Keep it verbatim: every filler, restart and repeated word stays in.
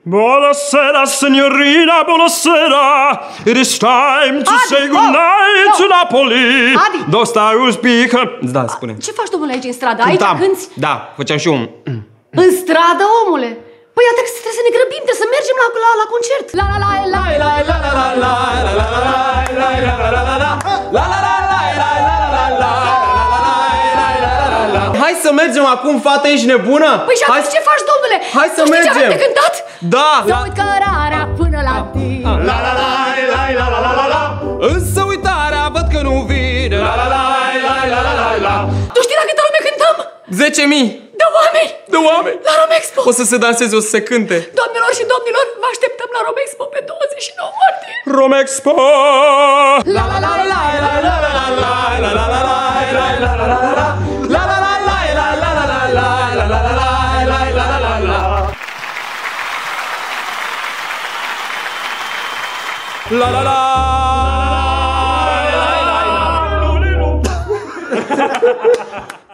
Buonasera, signorina, buonasera. It is time to Adi, say oh, goodnight oh. to Napoli. Adi. Dosta uzbică. Da, spune. Ce faci, domnule, aici în stradă? Aici Cântam. cânti? Da, făceam și un... În stradă, omule? Păi iată că trebuie să ne grăbim, trebuie să mergem la, la, la concert. La la la la la la la la la la la la la. Hai să mergem acum, fată, ești nebună? Păi și atunci ce faci, domnule? Hai să tu știi mergem. ce avem de cântat? Da! Să uit cărarea până la tine. La la la la la la la la la. Însă uitarea văd că nu vine. La la la la la la la la. Tu știi la câtă lume cântăm? Zece mii De oameni! de oameni. La Romexpo! O să se danseze, o să se cânte. Doamnelor și domnilor, vă așteptăm la Romexpo pe douăzeci și nouă martie. Romexpo! La la la la la la la la la la la la la la la la. La la la.